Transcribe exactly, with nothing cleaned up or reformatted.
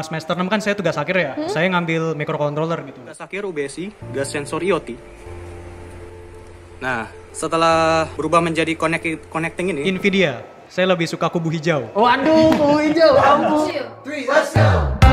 semester enam kan saya tugas akhir ya. Hmm? Saya ngambil microcontroller gitu. Tugas akhir U B S I, gas sensor I o T. Nah, setelah berubah menjadi connect connecting ini, Nvidia. Saya lebih suka kubu hijau. Waduh, kubu hijau, ampun. Three, let's go.